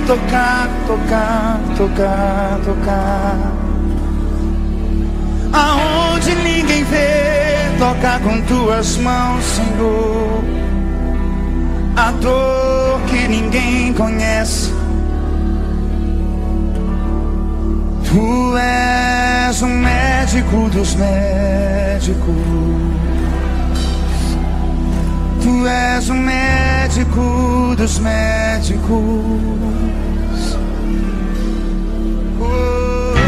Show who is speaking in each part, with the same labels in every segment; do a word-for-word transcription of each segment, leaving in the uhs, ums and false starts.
Speaker 1: tocar, tocar, tocar, tocar. Aonde ninguém vê, tocar com tuas mãos, Senhor. A dor que ninguém conhece. Tu és o médico dos médicos. Tu és o médico dos médicos. Oh.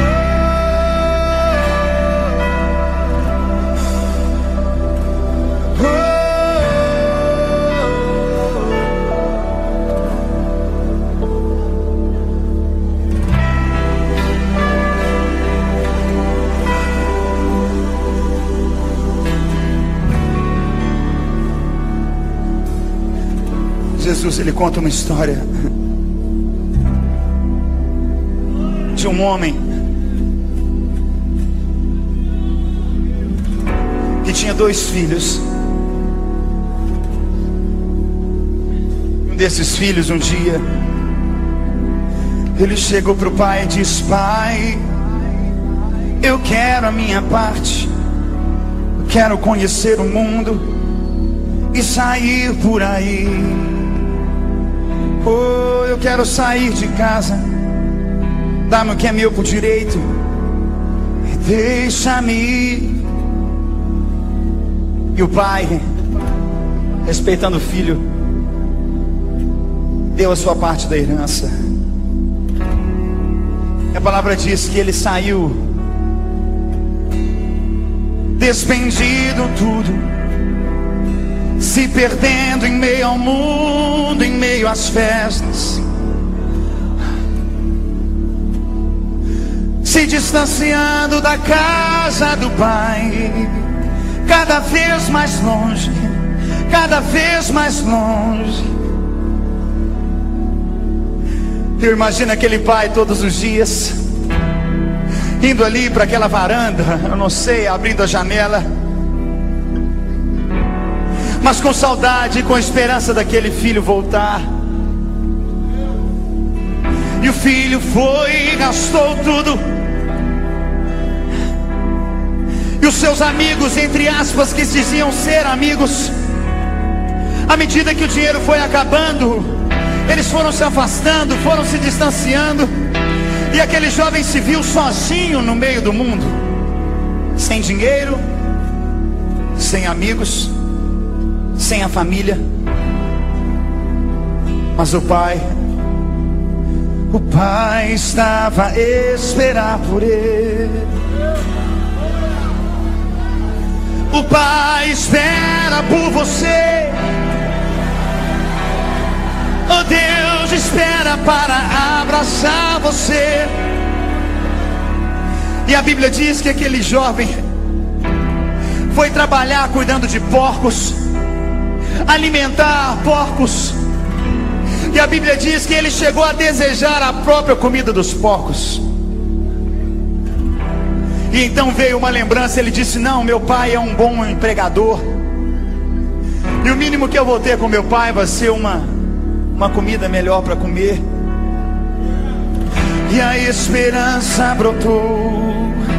Speaker 1: Jesus, ele conta uma história de um homem que tinha dois filhos. Um desses filhos, um dia, ele chegou para o pai e disse: pai, eu quero a minha parte, eu quero conhecer o mundo e sair por aí. Oh, eu quero sair de casa, dá-me o que é meu por direito e deixa-me ir. E o pai, respeitando o filho, deu a sua parte da herança. E a palavra diz que ele saiu despendido tudo, se perdendo em meio ao mundo, em meio às festas, se distanciando da casa do pai, cada vez mais longe, cada vez mais longe. Eu imagino aquele pai todos os dias indo ali para aquela varanda, eu não sei, abrindo a janela, mas com saudade e com esperança daquele filho voltar. E o filho foi e gastou tudo. E os seus amigos, entre aspas, que diziam ser amigos, à medida que o dinheiro foi acabando, eles foram se afastando, foram se distanciando. E aquele jovem se viu sozinho no meio do mundo, sem dinheiro, sem amigos, sem a família. Mas o pai, o pai estava a esperar por ele. O pai espera por você. Oh, Deus espera para abraçar você. E a Bíblia diz que aquele jovem foi trabalhar cuidando de porcos, alimentar porcos. E a Bíblia diz que ele chegou a desejar a própria comida dos porcos. E então veio uma lembrança, ele disse: não, meu pai é um bom empregador, e o mínimo que eu vou ter com meu pai vai ser uma, uma comida melhor para comer. E a esperança brotou.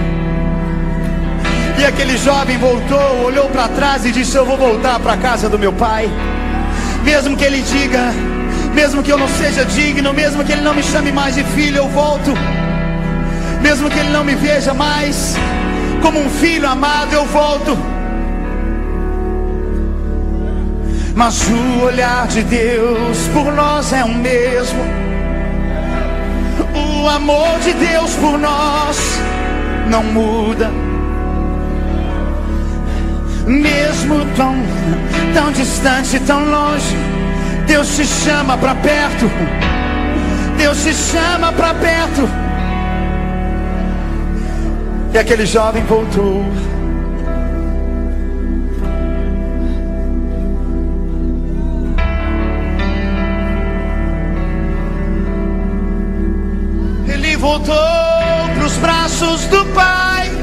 Speaker 1: E aquele jovem voltou, olhou para trás e disse: eu vou voltar para a casa do meu pai. Mesmo que ele diga, mesmo que eu não seja digno, mesmo que ele não me chame mais de filho, eu volto. Mesmo que ele não me veja mais como um filho amado, eu volto. Mas o olhar de Deus por nós é o mesmo. O amor de Deus por nós não muda. Mesmo tão, tão distante, tão longe, Deus te chama para perto. Deus te chama para perto. E aquele jovem voltou. Ele voltou para os braços do pai.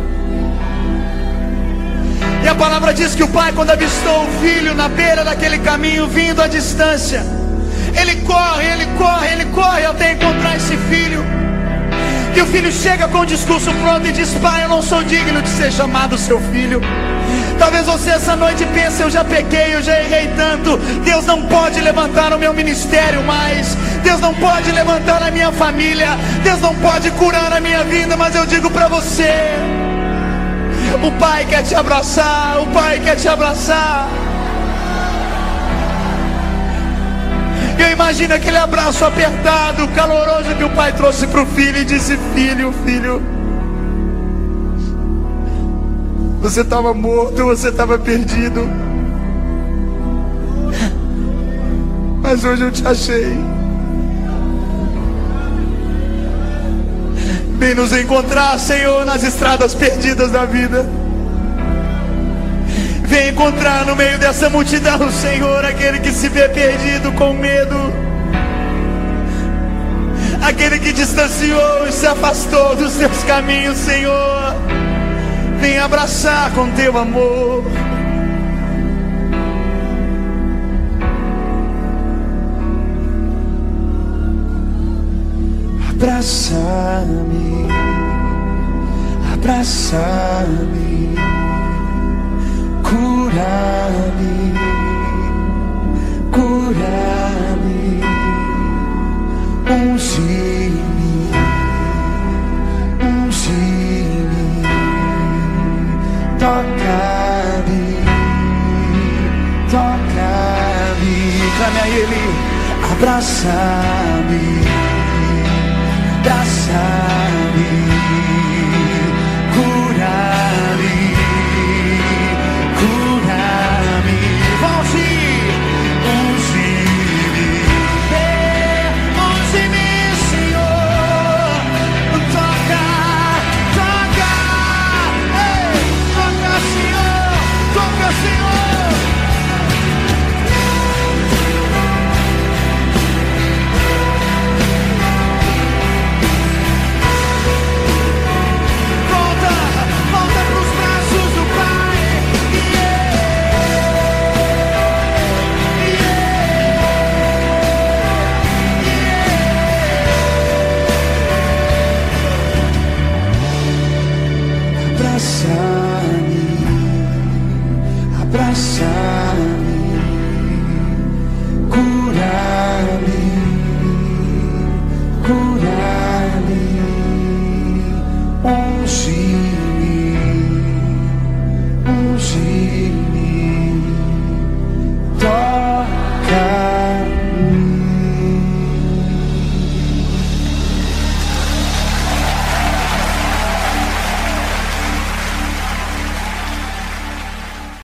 Speaker 1: E a palavra diz que o pai, quando avistou o filho na beira daquele caminho, vindo à distância, Ele corre, ele corre, ele corre até encontrar esse filho. E o filho chega com o discurso pronto e diz: pai, eu não sou digno de ser chamado seu filho. Talvez você essa noite pense: eu já pequei, eu já errei tanto, Deus não pode levantar o meu ministério mais, Deus não pode levantar a minha família, Deus não pode curar a minha vida. Mas eu digo para você: o pai quer te abraçar, o pai quer te abraçar. Eu imagino aquele abraço apertado, caloroso que o pai trouxe para o filho e disse: filho, filho, você estava morto, você estava perdido, mas hoje eu te achei. Vem nos encontrar, Senhor, nas estradas perdidas da vida. Vem encontrar no meio dessa multidão, Senhor, aquele que se vê perdido com medo, aquele que distanciou e se afastou dos teus caminhos, Senhor. Vem abraçar com teu amor. Abraça-me, abraça-me, cura-me, cura-me, unge-me, unge-me, toca-me, toca-me. Clame a Ele: abraça-me, abraça-me, cura-me, cura-me, volte, unge-me, unge-me, Senhor, toca, toca, ei, toca, Senhor, toca, Senhor. Abraça-me, abraça-me, cura-me, cura-me, unge-me, unge-me,